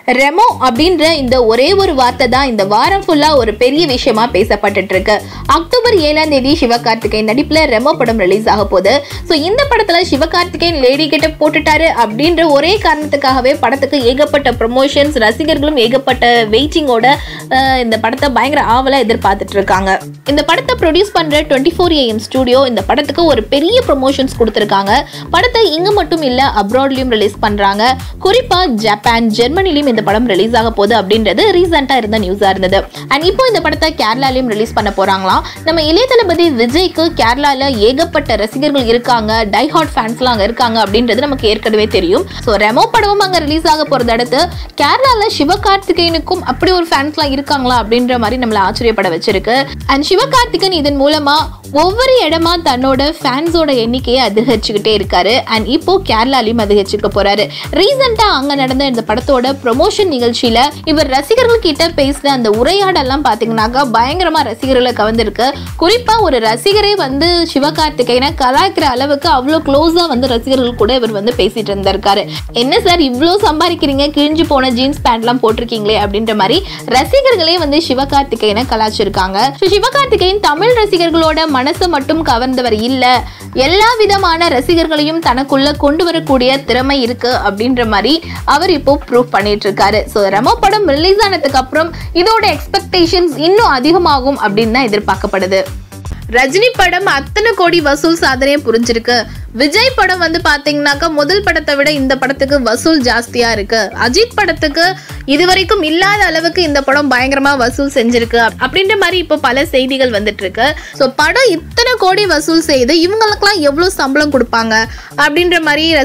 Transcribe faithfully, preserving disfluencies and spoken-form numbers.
ரெமோ அப்படின்ற இந்த ஒரே ஒரு வார்த்தை தான் இந்த வாரம் ஃபுல்லா ஒரு பெரிய விஷயமா பேசப்பட்டுட்டு இருக்கு. அக்டோபர் ஏழாம் தேதி சிவகார்த்திகேயன் நடிப்புல ரெமோ படம் ரிலீஸ் ஆக போகுது. ஸோ இந்த படத்துல சிவகார்த்திகேயன் லேடி கெட்டப் போட்டுட்டாரு அப்படின்ற ஒரே காரணத்துக்காகவே படத்துக்கு ஏகப்பட்ட ப்ரொமோஷன்ஸ், ரசிகர்களும் ஏகப்பட்ட வெயிட்டிங்கோட இந்த படத்தை பயங்கர ஆவலா எதிர்பார்த்துட்டு இருக்காங்க. இந்த படத்தை ப்ரொடியூஸ் பண்ற டுவெண்ட்டி ஃபோர் ஏஎம் ஸ்டுடியோ இந்த படத்துக்கு ஒரு பெரிய ப்ரொமோஷன்ஸ் கொடுத்துருக்காங்க. படத்தை இங்க மட்டும் இல்ல அப்ராட்லயும் ரிலீஸ் பண்றாங்க. குறிப்பா ஜப்பான், ஜெர்மனிலையும் இந்த படம் ரிலீஸ் ஆக போகுது அப்படின்றது ரீசெண்டா இருந்த நியூஸா இருந்தது. அண்ட் இப்போ இந்த படத்தை கேரளாலையும் ரிலீஸ் பண்ண போறாங்களாம். நம்ம இளைய தளபதி விஜய்க்கு கேரளால ஏகப்பட்ட ரசிகர்கள் இருக்காங்க, டை ஹார்ட் ஃபேன்ஸ்லாம் அங்க இருக்காங்க அப்படின்றது நமக்கு ஏற்கனவே தெரியும். ஸோ ரெமோ படமும் அங்க ரிலீஸ் ஆக போறத அடுத்து கேரளால சிவகார்த்திகேயனுக்கும் அப்படி ஒரு ஃபேன்ஸ்லாம் இருக்காங்களா அப்படின்ற மாதிரி நம்மளை ஆச்சரியப்பட வச்சிருக்கு. அண்ட் சிவகார்த்திகேயன் இதன் மூலமா ஒவ்வொரு இடமா தன்னோட ஃபேன்ஸோட எண்ணிக்கையை அதிகரிச்சுக்கிட்டே இருக்காரு. அண்ட் இப்போ கேரளாலையும் அதிகரிச்சுக்க போறாரு. ரீசெண்டா அங்க நடந்த இந்த படத்தோட ப்ரொமோஷன் நிகழ்ச்சியில இவர் ரசிகர்கள் கிட்ட பேசின அந்த உரையாடெல்லாம் பாத்தீங்கன்னாக்கா பயங்கரமா ரசிகர்களை கவர்ந்திருக்கு. குறிப்பா ஒரு ரசிகரே வந்து சிவகார்த்திகேயனை கலாய்க்கிற அளவுக்கு அவ்வளவு க்ளோஸா வந்து ரசிகர்கள் கூட இவர் வந்து பேசிட்டு இருந்திருக்காரு. என்ன சார் இவ்வளவு சம்பாதிக்கிறீங்க, கிழிஞ்சு போன ஜீன்ஸ் பேண்ட் எல்லாம் போட்டிருக்கீங்களே அப்படின்ற மாதிரி ரசிகர்களே வந்து சிவகார்த்திகேயனை கலாய்ச்சிருக்காங்க. சிவகார்த்திகேயன் தமிழ் ரசிகர்களோட மனசை மட்டும் கவர்ந்தவர் இல்ல, எல்லா விதமான ரசிகர்களையும் தனக்குள்ள கொண்டு வரக்கூடிய திறமை இருக்கு அப்படின்ற மாதிரி அவர் இப்போ ப்ரூவ் பண்ணிட்டு இருக்காரு. ஸோ ரெமோ படம் ரிலீஸ் ஆனதுக்கு அப்புறம் இதோட எக்ஸ்பெக்டேஷன்ஸ் இன்னும் அதிகமாகும் அப்படின்னு தான் எதிர்பார்க்கப்படுது. ரஜினி படம் அத்தனை கோடி வசூல் சாதனையை புரிஞ்சிருக்கு. விஜய் படம் வந்து பாத்தீங்கன்னாக்கா முதல் படத்தை விட இந்த படத்துக்கு வசூல் ஜாஸ்தியா இருக்கு. அஜித் படத்துக்கு இதுவரைக்கும் இல்லாத அளவுக்கு இந்த படம் பயங்கரமா வசூல் செஞ்சிருக்கு அப்படின்ற மாதிரி இப்போ பல செய்திகள் வந்துட்டு இருக்கு. ஸோ படம் இத்தனை கோடி வசூல் செய்து இவங்களுக்கெல்லாம் எவ்வளவு சம்பளம் கொடுப்பாங்க அப்படின்ற மாதிரி